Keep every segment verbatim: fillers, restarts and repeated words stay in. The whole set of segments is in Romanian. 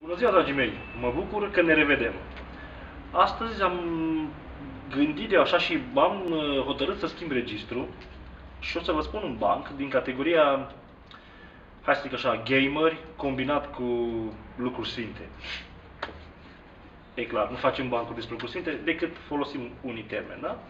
Bună ziua, dragii mei! Mă bucur că ne revedem. Astăzi am gândit eu așa și am hotărât să schimb registru și o să vă spun un banc din categoria, hai să zic așa, gameri combinat cu lucruri sfinte. E clar, nu facem bancuri despre lucruri sfinte decât folosim unii termeni, da?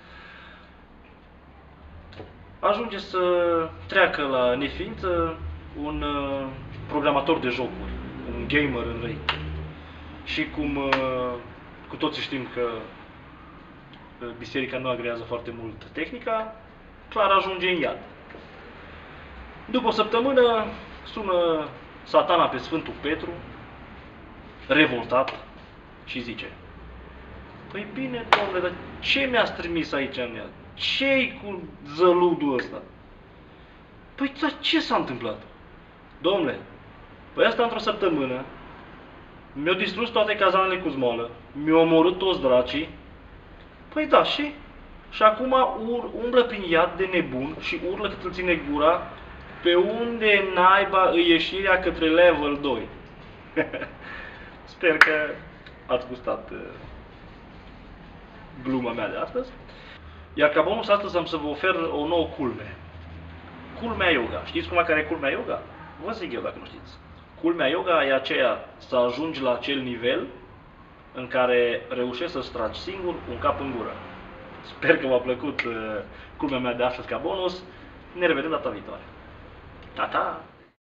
Ajunge să treacă la neființă un uh, programator de jocuri, un gamer în răi. Și cum uh, cu toții știm că uh, biserica nu agrează foarte mult tehnica, clar ajunge în iad. După o săptămână sună Satana pe Sfântul Petru, revoltat, și zice: păi bine, domnule, dar ce mi-ați trimis aici în iad? Ce-i cu zăludul ăsta? Păi, dar ce s-a întâmplat? Domnule, păi asta într-o săptămână mi-au distrus toate cazanele cu zmoală, mi-au omorât toți dracii. Păi da, și? Și acum ur, umblă prin iad de nebun și urlă cât îl ține gura, pe unde naiba îi ieșirea către level doi. Sper că ați gustat uh, gluma mea de astăzi. Iar ca bonus astăzi am să vă ofer o nouă culme. Culmea yoga. Știți cum care e culmea yoga? Vă zic eu dacă nu știți. Culmea yoga e aceea să ajungi la acel nivel în care reușești să-ți tragi singur un cap în gură. Sper că v-a plăcut uh, culmea mea de astăzi ca bonus. Ne revedem data viitoare. Ta-ta!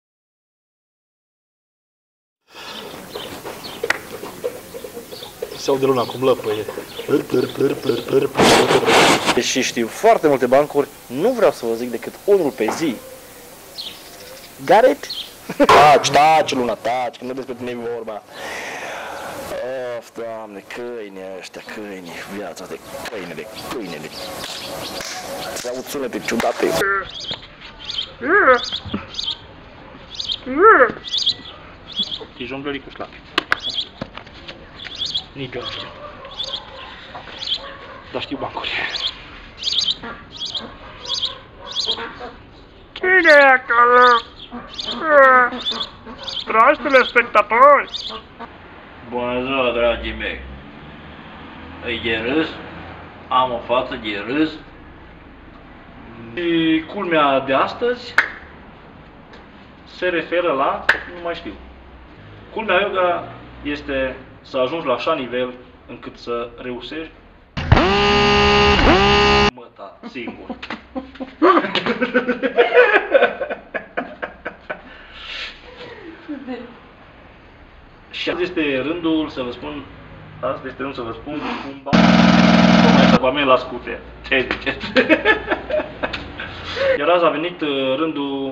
Se aude luna cum lăpăie. Și știu foarte multe bancuri, nu vreau să vă zic decât unul pe zi. Got it? Taci, taci, Luna, taci, că nu despre tine e vorba. Of, Doamne, câini ăștia, câini, viața de câine, de câine, de... Se aud sunete ciudate. E jonglării cu șlapi. Nici eu nu știu. Dar știu bancuri. Cine e acolo? Dragi telespectatori! Bună ziua, dragii mei! E de râs, am o față de râs. Și culmea de astăzi se referă la, nu mai știu. Culmea yoga este să ajungi la așa nivel încât să reușești măta singur. Și azi este rândul să vă spun, azi este rândul să vă spun cum ba... Tocmai să vă la scute. Ce ziceți? Iar azi a venit rândul...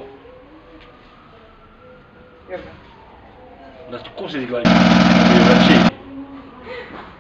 Dar cum se zic la aici?